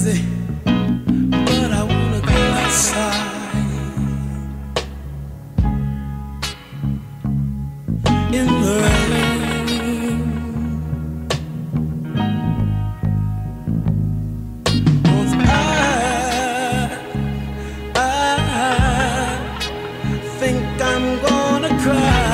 crazy, but I wanna go outside in the rain. 'Cause I think I'm gonna cry.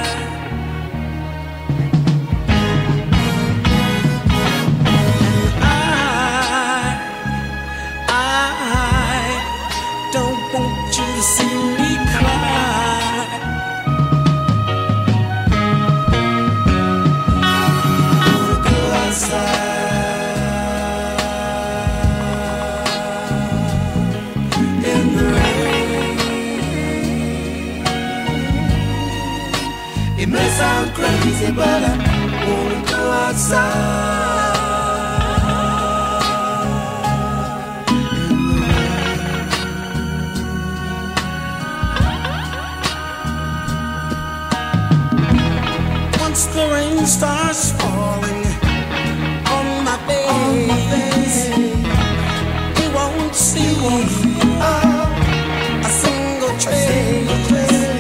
Don't want you to see me cry. I wanna go outside in the rain. It may sound crazy, but I wanna go outside. Once the rain starts falling on my face, you won't see a single trace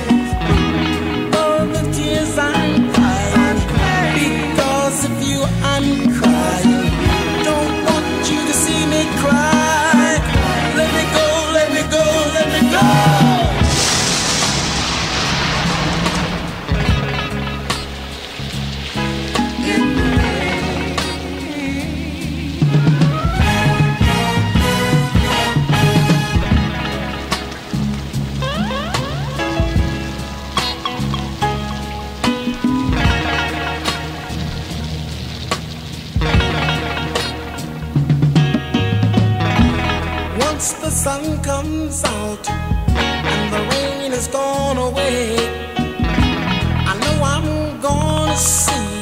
of the tears I'm crying. Because of you I'm crying. Don't want you to see me cry. Let me go, let me go, let me go. Once the sun comes out and the rain is gone away, I know I'm gonna see